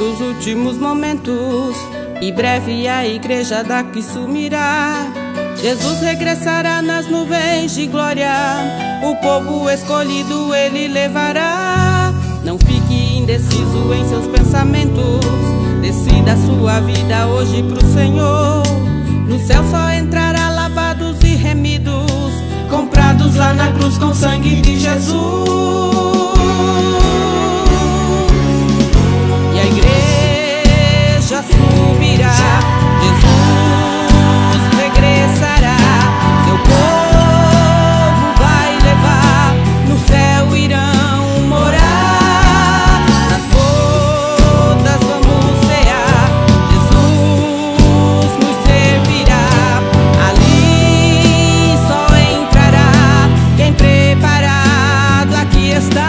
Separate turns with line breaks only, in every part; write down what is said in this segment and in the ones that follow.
chegando os últimos momentos, e breve a igreja daqui sumirá. Jesus regressará nas nuvens de glória, o povo escolhido ele levará. Não fique indeciso em seus pensamentos, decida sua vida hoje pro Senhor. No céu só entrará lavados e remidos, comprados lá na cruz com o sangue de Jesus. E a igreja subirá, Jesus regressará, seu povo vai levar, no céu irão morar, nas bodas vamos cear, Jesus nos servirá, ali só entrará quem preparado aqui está.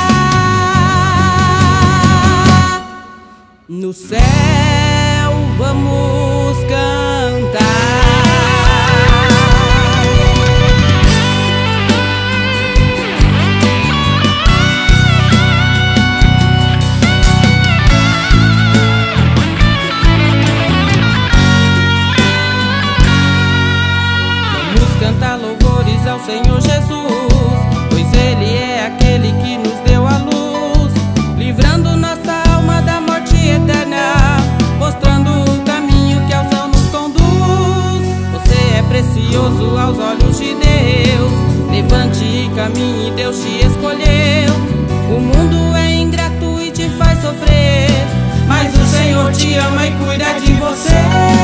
No céu vamos cantar. Vamos cantar louvores ao Senhor Jesus, pois Ele é aquele que nos deu a luz, livrando nossa alma da morte eterna, mostrando o caminho que ao céu nos conduz. Você é precioso aos olhos de Deus, levante e caminhe, Deus te escolheu. O mundo é ingrato e te faz sofrer, mas o Senhor te ama e cuida de você.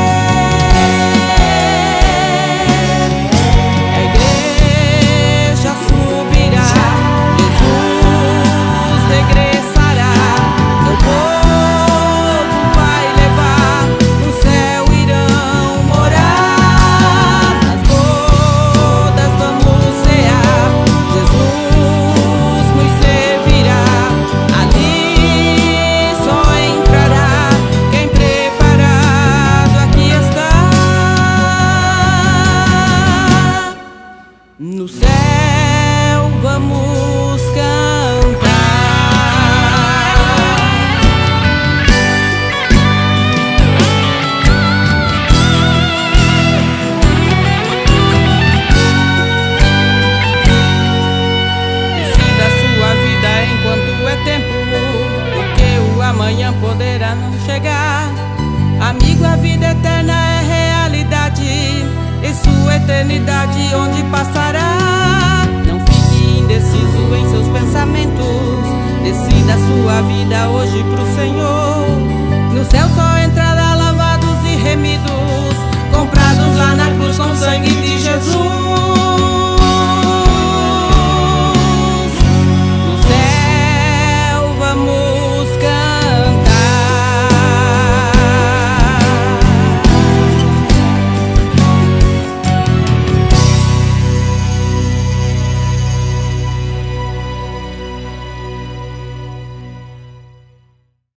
No céu vamos cantar. Decida sua vida enquanto é tempo, porque o amanhã poderá não chegar. Amigo, a vida eterna é realidade, e sua eternidade onde passará. Não fique indeciso em seus pensamentos, decida sua vida hoje pro Senhor. No céu só entrará lavados e remidos, comprados lá na cruz com o sangue de Jesus.